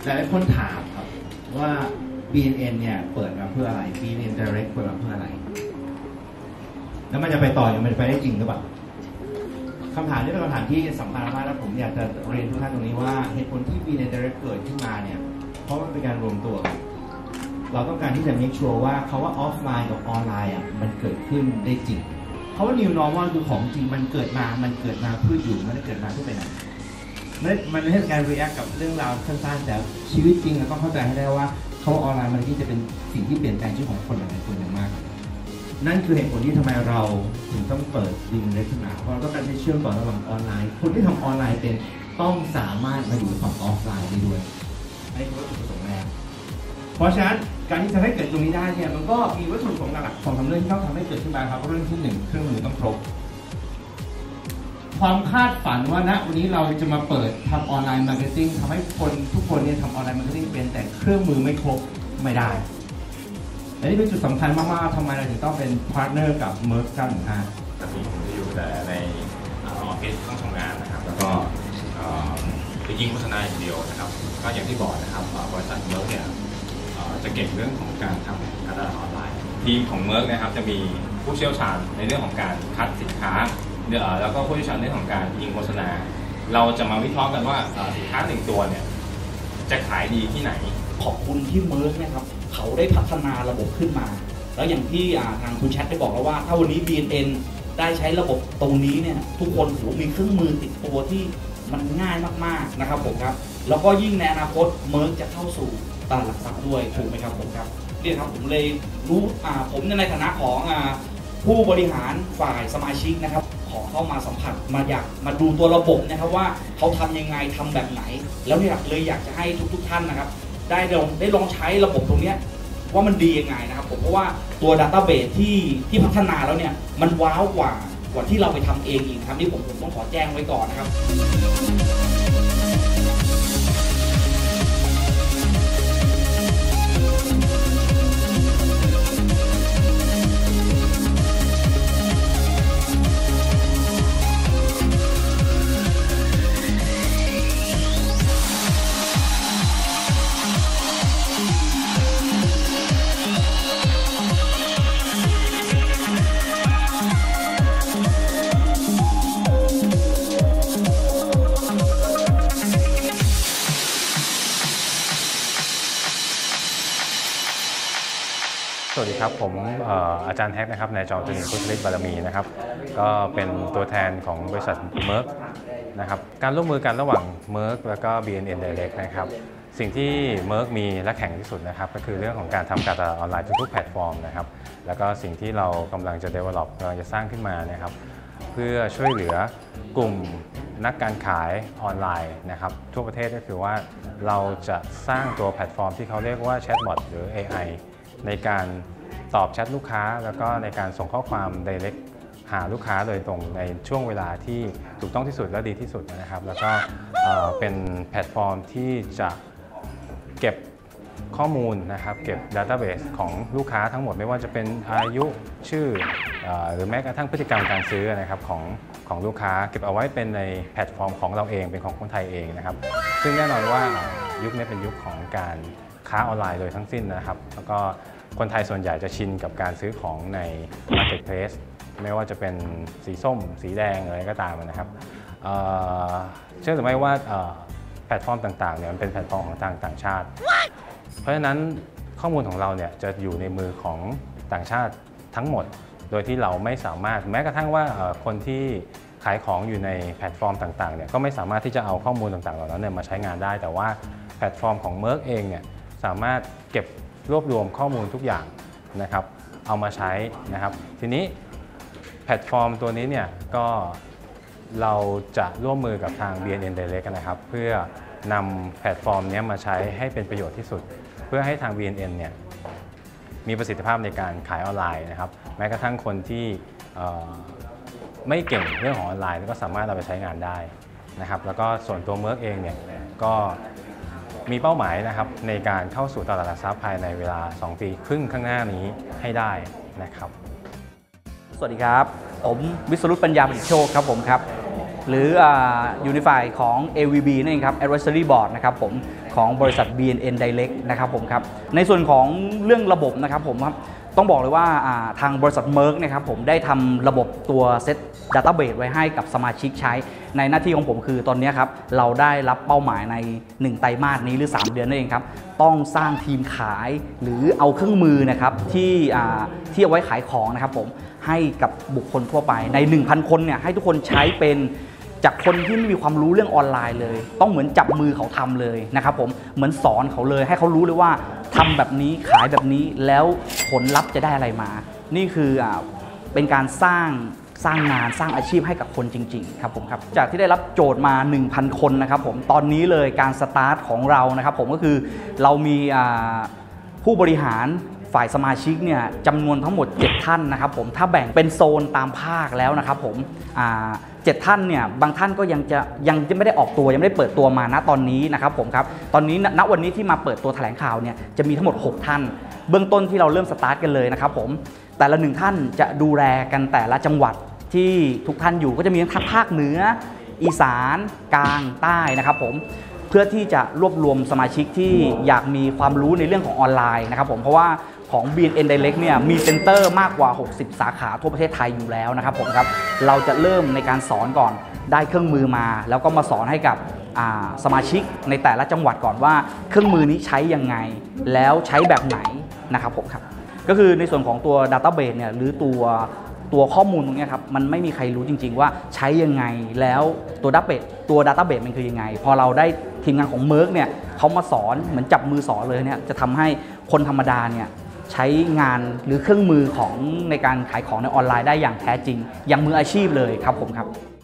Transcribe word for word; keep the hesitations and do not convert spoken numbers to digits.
หลายคนถามครับว่า บี เอ็น เอ็น เนี่ยเปิดมาเพื่ออะไร บี เอ็น เอ็น Direct เปิดมาเพื่ออะไรแล้วมันจะไปต่อยังมันจะไปได้จริงหรือเปล่าคำถามนี้เป็นคำถามที่สำคัญมากและผมอยากจะเรียนทุกท่านตรงนี้ว่าเหตุผลที่ บี เอ็น เอ็น Direct เกิดขึ้นมาเนี่ยเพราะมันเป็นการรวมตัวกันเราต้องการที่จะ make sure ว่าเขาว่าออฟไลน์กับออนไลน์อ่ะมันเกิดขึ้นได้จริงเพราะว่า new normal คือของจริงมันเกิดมามันเกิดมาเพื่ออยู่มันไม่ได้เกิดมาเพื่อไปไหนมันไม่ใช่การ react กับเรื่องราวสั้นๆแต่ชีวิตจริงเราต้องเข้าใจให้ได้ว่าเขาออนไลน์มันที่จะเป็นสิ่งที่เปลี่ยนแปลงชีวิตของคนหลายคนอย่างมากนั่นคือเหตุผลที่ทำไมเราถึงต้องเปิดดินเล็กขึ้นมาเพราะเราต้องการให้เชื่อมต่อระหว่างออนไลน์คนที่ทำออนไลน์เป็นต้องสามารถมาอยู่ฝั่งออฟไลน์ได้ด้วยอันนี้คือวัตถุประสงค์แรกเพราะฉะนั้นการที่จะให้เกิดตรงนี้ได้เนี่ยมันก็มีวัตถุประสงค์หลักๆสองสามเรื่องที่ต้องทำให้เกิดขึ้นมาครับเรื่องที่หนึ่งเครื่องมือต้องครบความคาดฝันว่าณวันนี้เราจะมาเปิดทำออนไลน์มาร์เก็ตติ้งทำให้คนทุกคนเนี่ยทำออนไลน์มาร์เก็ตติ้งเป็นแต่เครื่องมือไม่ครบไม่ได้และนี่เป็นจุดสำคัญมากๆทำไมเราถึงต้องเป็นพาร์ทเนอร์กับเมอร์กกันฮะปกติผมจะอยู่แต่ในออฟฟิศต้องทำงานนะครับแล้วก็ไปยิงโฆษณาอย่างเดียวนะครับก็อย่างที่บอกนะครับบริษัทเมอร์กเนี่ยจะเก่งเรื่องของการทำการตลาดออนไลน์ทีมของเมอร์กนะครับจะมีผู้เชี่ยวชาญในเรื่องของการคัดสินค้าแล้วก็ผู้เชี่ยวชาญในเรื่องของการยิงโฆษณาเราจะมาวิเคราะห์กันว่าสินค้าหนึ่งตัวเนี่ยจะขายดีที่ไหนขอบคุณที่เมอร์กนะครับเขาได้พัฒนาระบบขึ้นมาแล้วอย่างที่ทางคุณแชทได้บอกแล้วว่าถ้าวันนี้ บี เอ็น เอ็น ได้ใช้ระบบตรงนี้เนี่ยทุกคนถือว่ามีเครื่องมือติดตัวที่มันง่ายมากๆนะครับผมครับแล้วก็ยิ่งในอนาคตเมอร์กจะเข้าสู่ตลาดหลักทรัพย์ด้วยถูกไหมครับผมครับนี่ครับผมเลยรู้ผมในฐานะของผู้บริหารฝ่ายสมาชิกนะครับขอเข้ามาสัมผัสมาอยากมาดูตัวระบบนะครับว่าเขาทำยังไงทำแบบไหนแล้วเนี่ยเลยอยากจะให้ทุกๆท่านนะครับได้ลองได้ลองใช้ระบบตรงนี้ว่ามันดียังไงนะครับผมเพราะว่าตัว Database ที่ที่พัฒนาแล้วเนี่ยมันว้าวกว่ากว่าที่เราไปทำเองอีกครับนี่ผมผมต้องขอแจ้งไว้ก่อนนะครับสวัสดีครับผมอาจารย์แฮกนะครับนายจอมจุลินทร์พุทธฤทธิ์บารมีนะครับก็เป็นตัวแทนของบริษัทเมอร์กนะครับการร่วมมือกันระหว่างเมอร์กแล้วก็ บี เอ็น เอ็น Direct นะครับสิ่งที่เมอร์กมีและแข็งที่สุดนะครับก็คือเรื่องของการทำการตลาดออนไลน์ทุกๆแพลตฟอร์มนะครับแล้วก็สิ่งที่เรากำลังจะ develop กำลังจะสร้างขึ้นมานะครับเพื่อช่วยเหลือกลุ่มนักการขายออนไลน์นะครับทั่วประเทศก็คือว่าเราจะสร้างตัวแพลตฟอร์มที่เขาเรียกว่าแชทบอทหรือ เอ ไอ ในการตอบแชทลูกค้าแล้วก็ในการส่งข้อความ direct หาลูกค้าโดยตรงในช่วงเวลาที่ถูกต้องที่สุดและดีที่สุดนะครับแล้วก็เป็นแพลตฟอร์มที่จะเก็บข้อมูลนะครับเก็บ Database ของลูกค้าทั้งหมดไม่ว่าจะเป็นอายุชื่อหรือแม้กระทั่งพฤติกรรมการซื้อนะครับของของลูกค้าเก็บเอาไว้เป็นในแพลตฟอร์มของเราเองเป็นของคนไทยเองนะครับซึ่งแน่นอนว่ายุคนี้เป็นยุคของการค้าออนไลน์โดยทั้งสิ้นนะครับแล้วก็คนไทยส่วนใหญ่จะชินกับการซื้อของใน Marketplace ไม่ว่าจะเป็นสีส้มสีแดงอะไรก็ตามนะครับเ, เชื่อหรือไม่ว่าแพลตฟอร์มต่างๆเนี่ยมันเป็นแพลตฟอร์มของต่างต่างชาติ เพราะฉะนั้นข้อมูลของเราเนี่ยจะอยู่ในมือของต่างชาติทั้งหมดโดยที่เราไม่สามารถแม้กระทั่งว่าคนที่ขายของอยู่ในแพลตฟอร์มต่างๆเนี่ยก็ไม่สามารถที่จะเอาข้อมูลต่างๆเหล่านั้นเนี่ยมาใช้งานได้แต่ว่าแพลตฟอร์มของเมอร์กเองเนี่ยสามารถเก็บรวบรวมข้อมูลทุกอย่างนะครับเอามาใช้นะครับทีนี้แพลตฟอร์มตัวนี้เนี่ยก็เราจะร่วมมือกับทาง บี เอ็น เอ็น Direct นะครับเพื่อนำแพลตฟอร์มนี้มาใช้ให้เป็นประโยชน์ที่สุดเพื่อให้ทาง บี เอ็น เอ็น เนี่ยมีประสิทธิภาพในการขายออนไลน์นะครับแม้กระทั่งคนที่ไม่เก่งเรื่องของออนไลน์ก็สามารถเอาไปใช้งานได้นะครับแล้วก็ส่วนตัวเมอร์กเองเนี่ยก็มีเป้าหมายนะครับในการเข้าสู่ตลาดหลักทรัพย์ภายในเวลาสองปีครึ่งข้างหน้านี้ให้ได้นะครับสวัสดีครับผมวิศรุตปัญญาประดิษฐ์โชคครับผมครับหรือยูนิฟายของ เอ วี บี นั่นเองครับ Advisory Board นะครับผมของบริษัท บี เอ็น เอ็น Direct นะครับผมครับในส่วนของเรื่องระบบนะครับผมครับต้องบอกเลยว่าทางบริษัท Merck นะครับผมได้ทำระบบตัวเซต Database ไว้ให้กับสมาชิกใช้ในหน้าที่ของผมคือตอนนี้ครับเราได้รับเป้าหมายในหนึ่งไตรมาสนี้หรือสามเดือนนั่นเองครับต้องสร้างทีมขายหรือเอาเครื่องมือนะครับที่ที่เอาไว้ขายของนะครับผมให้กับบุคคลทั่วไปใน หนึ่งพัน คนเนี่ยให้ทุกคนใช้เป็นจากคนที่ไม่มีความรู้เรื่องออนไลน์เลยต้องเหมือนจับมือเขาทำเลยนะครับผมเหมือนสอนเขาเลยให้เขารู้เลยว่าทำแบบนี้ขายแบบนี้แล้วผลลัพธ์จะได้อะไรมานี่คืออ่าเป็นการสร้างสร้างงานสร้างอาชีพให้กับคนจริงๆครับผมครับจากที่ได้รับโจทย์มา หนึ่งพัน คนนะครับผมตอนนี้เลยการสตาร์ทของเรานะครับผมก็คือเรามีอ่าผู้บริหารฝ่ายสมาชิกเนี่ยจำนวนทั้งหมดเจ็ดท่านนะครับผมถ้าแบ่งเป็นโซนตามภาคแล้วนะครับผมอ่าเจ็ดท่านเนี่ยบางท่านก็ยังจะยังจะไม่ได้ออกตัวยังไม่ได้เปิดตัวมาณตอนนี้นะครับผมครับตอนนี้ณวันนี้ที่มาเปิดตัวแถลงข่าวเนี่ยจะมีทั้งหมดหกท่านเบื้องต้นที่เราเริ่มสตาร์ทกันเลยนะครับผมแต่ละหนึ่งท่านจะดูแลกันแต่ละจังหวัดที่ทุกท่านอยู่ก็จะมีทั้งภาคเหนืออีสานกลางใต้นะครับผมเพื่อที่จะรวบรวมสมาชิกที่อยากมีความรู้ในเรื่องของออนไลน์นะครับผมเพราะว่าของ บี เอ็น เอ็น Direct เนี่ยมีเซ็นเตอร์มากกว่าหกสิบสาขาทั่วประเทศไทยอยู่แล้วนะครับผมครับเราจะเริ่มในการสอนก่อนได้เครื่องมือมาแล้วก็มาสอนให้กับสมาชิกในแต่ละจังหวัดก่อนว่าเครื่องมือนี้ใช้ยังไงแล้วใช้แบบไหนนะครับผมครับก็คือในส่วนของตัว Database เนี่ยหรือตัวตัวข้อมูลตรงนี้ครับมันไม่มีใครรู้จริงๆว่าใช้ยังไงแล้วตัว Database ตัว Database มันคือยังไงพอเราได้ทีมงานของ Merck เนี่ยเขามาสอนเหมือนจับมือสอนเลยเนี่ยจะทำให้คนธรรมดาเนี่ยใช้งานหรือเครื่องมือของในการขายของในออนไลน์ได้อย่างแท้จริงอย่างมืออาชีพเลยครับผมครับ